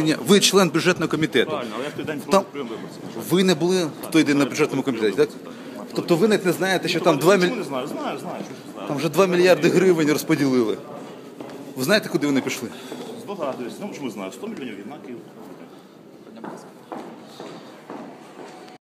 Ні, ви член бюджетного комітету. Правильно, але я в той день Там... прийом виборців. Ви не були в той день на бюджетному комітеті, так? Тобто ви навіть не знаєте, що там 2 мільярди... Не знаю, знаю. Там вже 2 мільярди гривень розподілили. Ви знаєте, куди вони пішли? Здогадуюсь. Ну, чому знаю? 100 мільйонів на Київ.